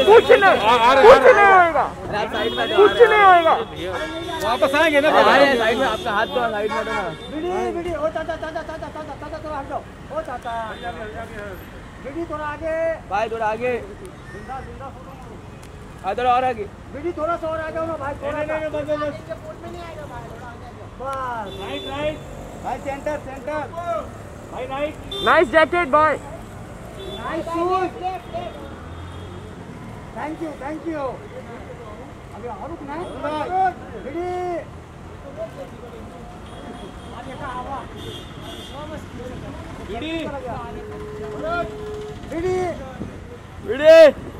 कुछ नहीं होएगा, कुछ नहीं होएगा। वापस आएंगे ना साइड में, आपका हाथ तो साइड में ना। बीड़ी ओ चाचा चाचा चाचा चाचा चाचा थोड़ा हट जाओ, ओ चाचा बीड़ी थोड़ा आगे भाई, थोड़ा आगे, जिंदा जिंदा हाँ थोड़ा और आगे, बीड़ी थोड़ा सा और आ जाओ ना भाई, थोड़ा सा बस राइट राइट भाई, सेंटर सेंटर भाई, right. Nice jacket boy, nice shoes, thank you thank you. अभी और रुकना है बीड़ी बीड़ी बीड़ी वीडियो